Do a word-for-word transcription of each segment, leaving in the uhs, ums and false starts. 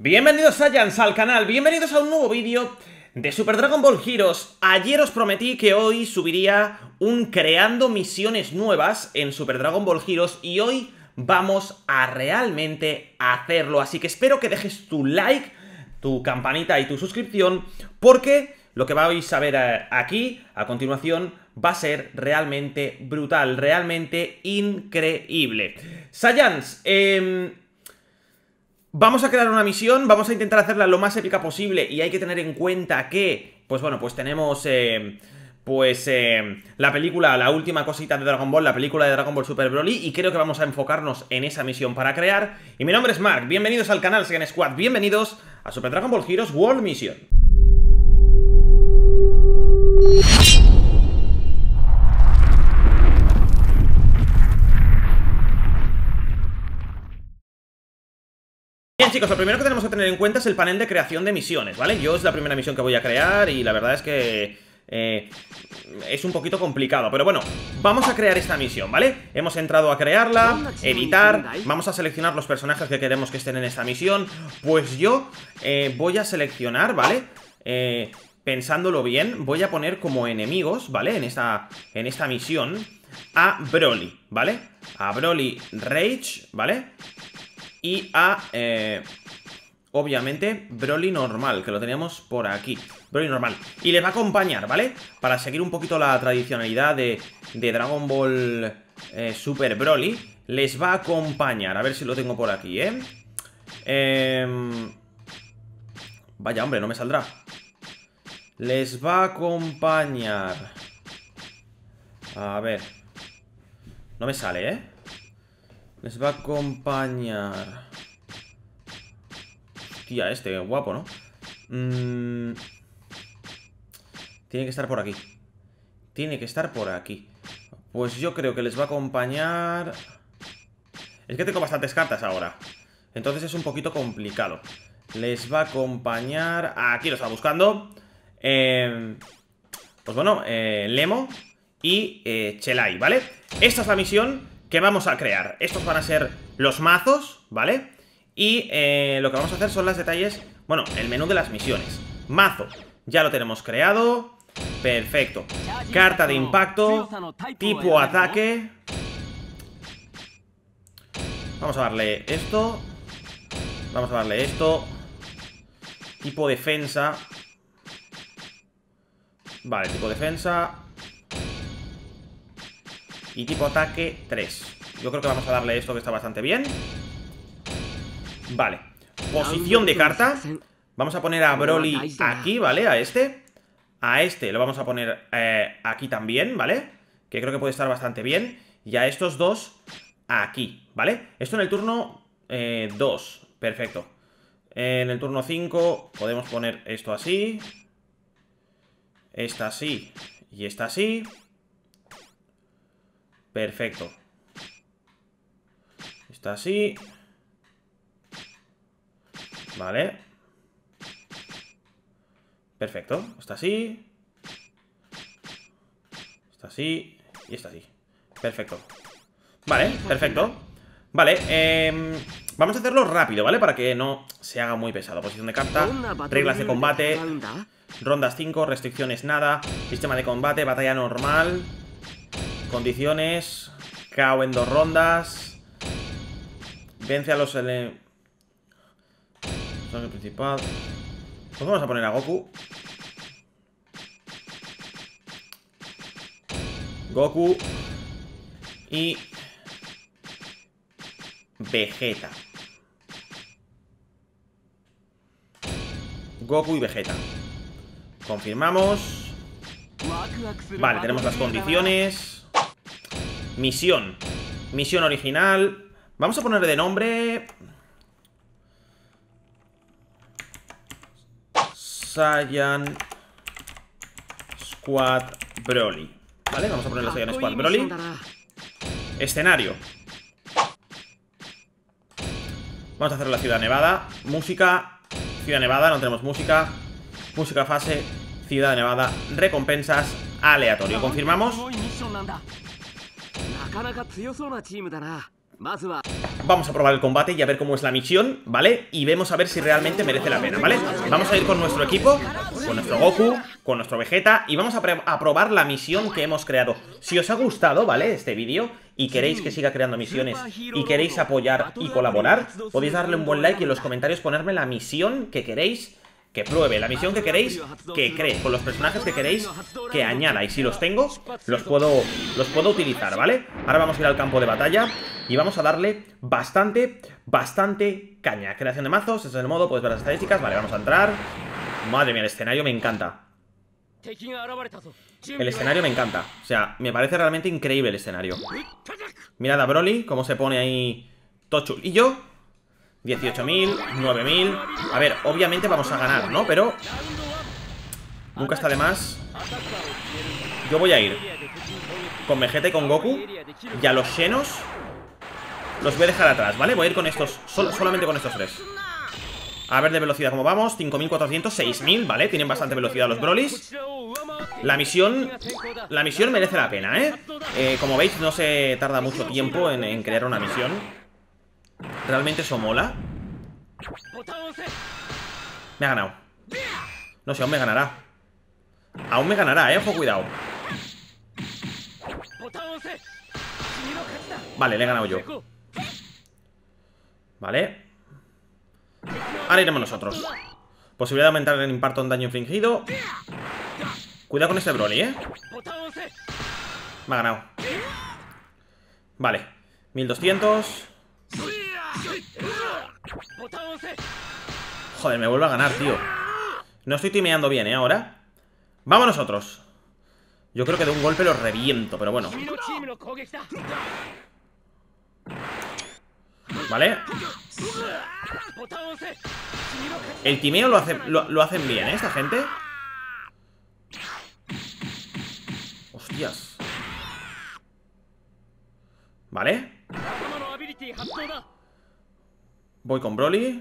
Bienvenidos Saiyans al canal, bienvenidos a un nuevo vídeo de Super Dragon Ball Heroes. Ayer os prometí que hoy subiría un creando misiones nuevas en Super Dragon Ball Heroes y hoy vamos a realmente hacerlo. Así que espero que dejes tu like, tu campanita y tu suscripción, porque lo que vais a ver aquí a continuación va a ser realmente brutal, realmente increíble. Saiyans, eh... vamos a crear una misión, vamos a intentar hacerla lo más épica posible y hay que tener en cuenta que, pues bueno, pues tenemos, eh, pues, eh, la película, la última cosita de Dragon Ball, la película de Dragon Ball Super Broly, y creo que vamos a enfocarnos en esa misión para crear. Y mi nombre es Mark, bienvenidos al canal Saiyan Squad, bienvenidos a Super Dragon Ball Heroes World Mission. Bien chicos, lo primero que tenemos que tener en cuenta es el panel de creación de misiones, ¿vale? Yo es la primera misión que voy a crear y la verdad es que eh, es un poquito complicado, pero bueno, vamos a crear esta misión, ¿vale? Hemos entrado a crearla, editar, vamos a seleccionar los personajes que queremos que estén en esta misión. Pues yo eh, voy a seleccionar, ¿vale? Eh, pensándolo bien, voy a poner como enemigos, ¿vale? En esta, en esta misión a Broly, ¿vale? A Broly Rage, ¿vale? Y a, eh, obviamente, Broly normal, que lo teníamos por aquí. Broly normal. Y les va a acompañar, ¿vale? Para seguir un poquito la tradicionalidad de, de Dragon Ball eh, Super Broly. Les va a acompañar. A ver si lo tengo por aquí, ¿eh? eh Vaya, hombre, no me saldrá. Les va a acompañar. A ver. No me sale, ¿eh? Les va a acompañar. Hostia, este, guapo, ¿no? Mm... Tiene que estar por aquí. Tiene que estar por aquí. Pues yo creo que les va a acompañar... Es que tengo bastantes cartas ahora, entonces es un poquito complicado. Les va a acompañar... Aquí lo estaba buscando. eh... Pues bueno, eh, Lemo y eh, Chelai, ¿vale? Esta es la misión que vamos a crear. Estos van a ser los mazos, ¿vale? Y eh, lo que vamos a hacer son los detalles. Bueno, el menú de las misiones. Mazo, ya lo tenemos creado. Perfecto. Carta de impacto, tipo ataque. Vamos a darle esto. Vamos a darle esto. Tipo defensa. Vale, tipo defensa. Y tipo ataque tres. Yo creo que vamos a darle esto, que está bastante bien. Vale. Posición de carta. Vamos a poner a Broly aquí, ¿vale? A este. A este lo vamos a poner eh, aquí también, ¿vale? Que creo que puede estar bastante bien. Y a estos dos aquí, ¿vale? Esto en el turno eh, dos. Perfecto. En el turno cinco podemos poner esto así. Esta así. Y esta así. Perfecto. Está así. Vale. Perfecto. Está así. Está así. Y está así. Perfecto. Vale, perfecto. Vale, eh, vamos a hacerlo rápido, ¿vale? Para que no se haga muy pesado. Posición de carta, reglas de combate, rondas cinco, restricciones nada, sistema de combate, batalla normal, condiciones, K O en dos rondas, vence a los ele... el principal. Pues vamos a poner a Goku. Goku y Vegeta. Goku y Vegeta. Confirmamos. Vale, tenemos las condiciones. Misión. Misión original. Vamos a ponerle de nombre Saiyan Squad Broly. Vale, vamos a ponerle Saiyan Squad Broly. Escenario. Vamos a hacer la Ciudad Nevada. Música. Ciudad Nevada, no tenemos música. Música fase. Ciudad Nevada. Recompensas. Aleatorio. Confirmamos. vamos a probar el combate y a ver cómo es la misión, ¿vale? Y vemos a ver si realmente merece la pena, ¿vale? Vamos a ir con nuestro equipo, con nuestro Goku, con nuestro Vegeta, y vamos a, a probar la misión que hemos creado. Si os ha gustado, ¿vale? Este vídeo, y queréis que siga creando misiones, y queréis apoyar y colaborar, podéis darle un buen like y en los comentarios ponerme la misión que queréis que pruebe, la misión que queréis que cree, con los personajes que queréis que añada. Y si los tengo, los puedo, los puedo utilizar, ¿vale? Ahora vamos a ir al campo de batalla y vamos a darle bastante, bastante caña. Creación de mazos, ese es el modo, puedes ver las estadísticas. Vale, vamos a entrar. Madre mía, el escenario me encanta. El escenario me encanta. O sea, me parece realmente increíble el escenario. Mirad a Broly, cómo se pone ahí Tochu. Y yo dieciocho mil, nueve mil. A ver, obviamente vamos a ganar, ¿no? Pero nunca está de más. Yo voy a ir con Vegeta y con Goku. Y a los Xenos los voy a dejar atrás, ¿vale? Voy a ir con estos, sol solamente con estos tres. A ver de velocidad cómo vamos. Cinco mil cuatrocientos, seis mil, ¿vale? Tienen bastante velocidad los Brolys. La misión La misión merece la pena, ¿eh? eh como veis, no se tarda mucho tiempo en, en crear una misión. Realmente eso mola. Me ha ganado. No sé, aún me ganará. Aún me ganará, eh, ojo, cuidado. Vale, le he ganado yo. Vale. Ahora iremos nosotros. Posibilidad de aumentar el impacto en daño infligido. Cuidado con este Broly, eh. Me ha ganado. Vale, mil doscientos. Joder, me vuelve a ganar, tío. No estoy timeando bien, ¿eh? Ahora vamos nosotros. Yo creo que de un golpe lo reviento, pero bueno. Vale. El timeo lo, hace, lo, lo hacen bien, ¿eh? Esta gente. Hostias. Vale. Voy con Broly.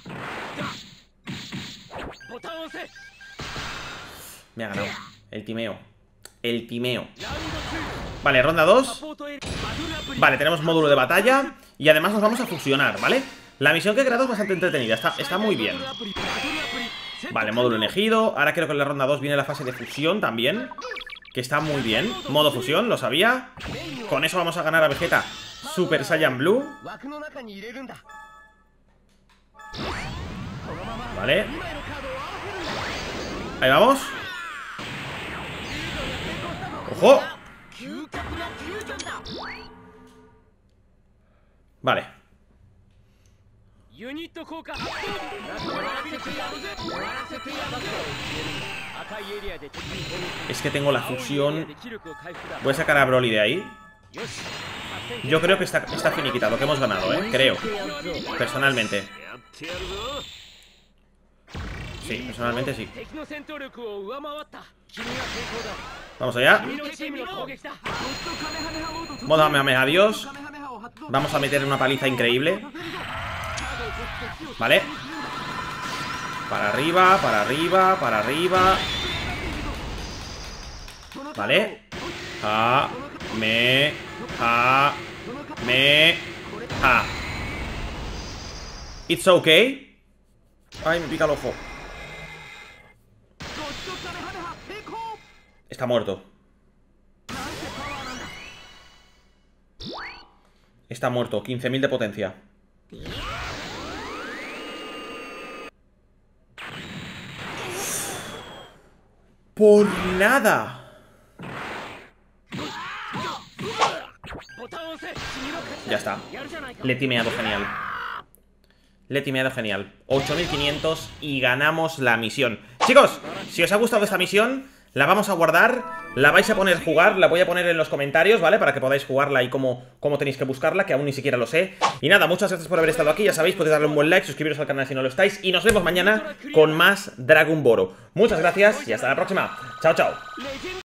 Me ha ganado el timeo. El timeo. Vale, ronda dos. Vale, tenemos módulo de batalla. Y además nos vamos a fusionar, ¿vale? La misión que he creado es bastante entretenida. Está, está muy bien. Vale, módulo elegido. Ahora creo que en la ronda dos viene la fase de fusión también, que está muy bien. Modo fusión, lo sabía. Con eso vamos a ganar a Vegeta Super Saiyan Blue. Vale. Ahí vamos. ¡Ojo! Vale. Es que tengo la fusión. Voy a sacar a Broly de ahí. Yo creo que está, está finiquitado, que hemos ganado, ¿eh? Creo. Personalmente. Sí, personalmente sí. Vamos allá. Modo Kamehameha, adiós. Vamos a meter una paliza increíble. Vale. Para arriba, para arriba, para arriba. Vale. A, me, a, me, a. It's okay. Ay, me pica el ojo. Está muerto. Está muerto, quince mil de potencia. Por nada. Ya está. Le he timeado genial. Le he timeado genial. ocho mil quinientos y ganamos la misión. Chicos, si os ha gustado esta misión, la vamos a guardar, la vais a poner jugar, la voy a poner en los comentarios, ¿vale? Para que podáis jugarla y cómo, cómo tenéis que buscarla, que aún ni siquiera lo sé. Y nada, muchas gracias por haber estado aquí, ya sabéis, podéis darle un buen like, suscribiros al canal si no lo estáis. Y nos vemos mañana con más Dragon Ball. Muchas gracias y hasta la próxima. Chao, chao.